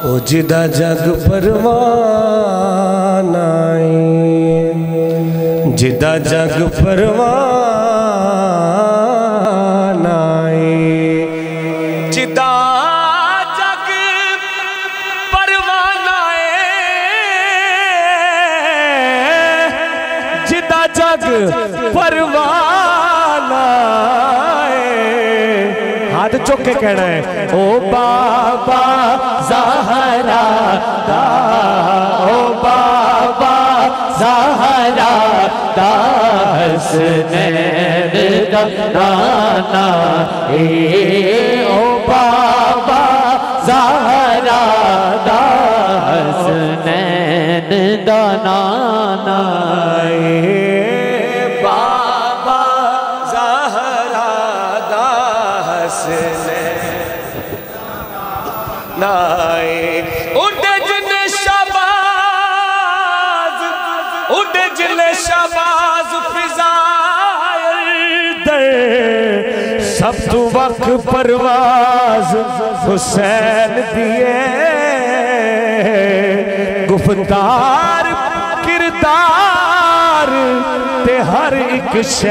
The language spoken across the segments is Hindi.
ओ जिदा जग परवाना जिदा जग परवाना जिदा जग परवाना जिदा जग परवाना हाथ चुक के कहना है ओ बाबा ज़हरा दा ओ बाबा ज़हरा दा हसनैन दा नाना ओ बाबा ज़हरा दा हसनैन दा नाना बाबा ज़हरा दा हसनैन नाए उड़े जिने शाबाज उड़े जिने शाबाज फिजाइल दे सब तू वक्त परवाज हुसैन दिए गुफ्तार किरदार ते हर एक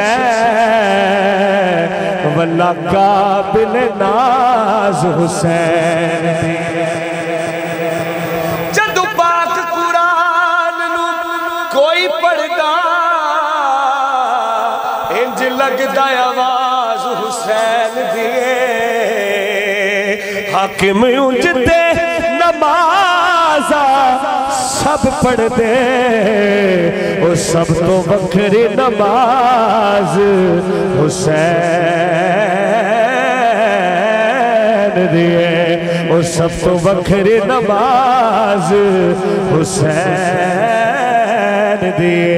शय वल्ला काबिल नाज हुसैन जदू पाक कुरान नू कोई पढ़दा इंज लगदा आवाज हुसैन दिए हाकिम उंजते नमाजा सब पढ़ दे वो सब तो वखरी नमाज हुसैन दिए वो सब तो वखरी नमाज हुसैन दिए